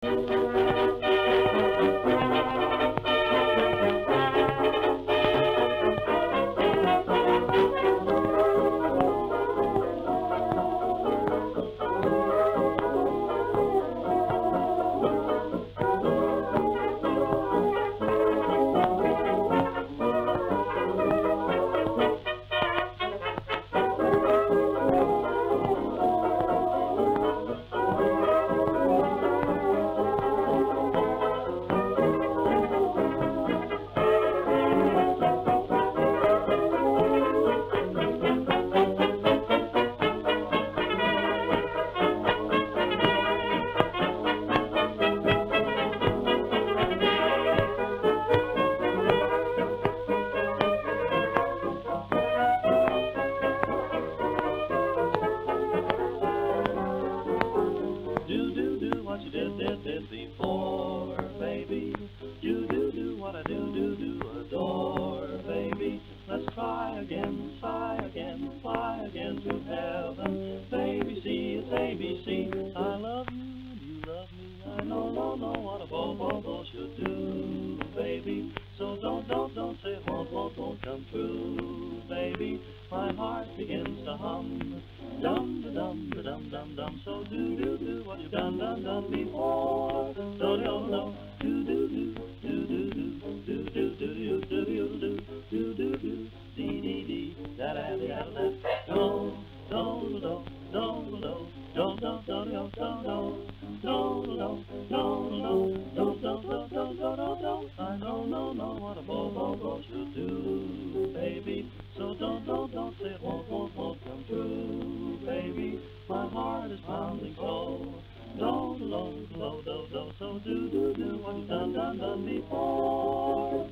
What you did before, baby. Do what I do adore, baby. Let's try again, fly again to heaven. Baby, see, it's ABC. I love you and you love me. I know what a bo should do, baby. So don't say it won't come true, baby. My heart begins to hum. Dum. So do what you've done before. Do dee da da da da. I know what a bo should do, baby. So don't say it won't come true, baby. My heart is pounding slow. Do. So do what you've done before.